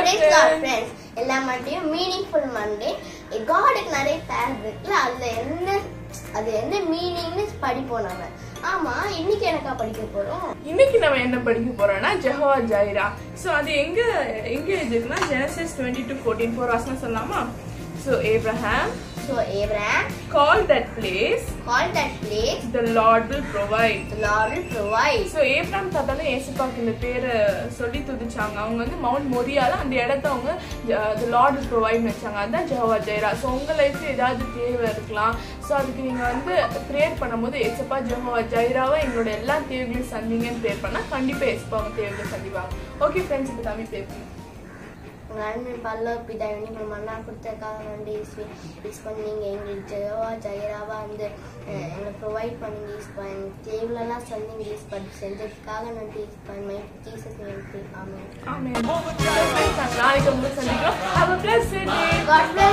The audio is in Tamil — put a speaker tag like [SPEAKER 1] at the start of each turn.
[SPEAKER 1] Praise God, friends. எல்லா மண்டேயும் மீனிங்ஃபுல் மண்டே. காடுக்கு நிறைய பேர் இருக்குல்ல, அது என்ன மீனிங்னு படிப்போம் நம்ம. ஆமா, இன்னைக்கு என்னக்கா படிக்க போறோம்?
[SPEAKER 2] இன்னைக்கு நம்ம என்ன படிக்க போறோம்னா Jehovah Jireh. சோ அது எங்க இருக்குன்னா Genesis 22:14 வசனம் சொல்லலாமா? So Abraham called that place the Lord will provide. So Abraham தாத்தால ஏசப்பாக்கு இந்த பேரை சொல்லி துதிச்சாங்க. அவங்க வந்து மவுண்ட் மோரியால அந்த இடத்தை அவங்க the Lord will provide வச்சாங்க. அதான் Jehovah Jireh. So உங்க லைஃப்ல ஏதாவது தேவை இருக்கலாம். So அதுக்கு நீங்க வந்து ப்ரேயர் பண்ணும்போது ஏசப்பா Jehovah Jireh எங்களோட எல்லா தேவைகளையும் சந்திங்கன்னு ப்ரேயர் பண்ணா கண்டிப்பா ஏசப்பா உங்க தேவைகளை சந்திப்பாங்க. ஓகே ஃப்ரெண்ட்ஸ், இப்போ தமிழ் ப்ரேயர் பண்ணுங்க.
[SPEAKER 1] மன்னா கொடுத்ததுக்காக நன்றி. யூஸ் பண்ணீங்க எங்களுக்கு Jehovah Jireh வந்து எங்களை ப்ரொவைட் பண்ணீங்க. யூஸ் பண்ணி தேவையெல்லாம் சொன்னீங்க. யூஸ் பண்ணி செஞ்சதுக்காக நன்றி. யூஸ் பண்ணி ஜீசஸ் நேம். ஆமென்.
[SPEAKER 2] நாளைக்கு உங்களை சந்திக்கிறோம். Have a blessed day.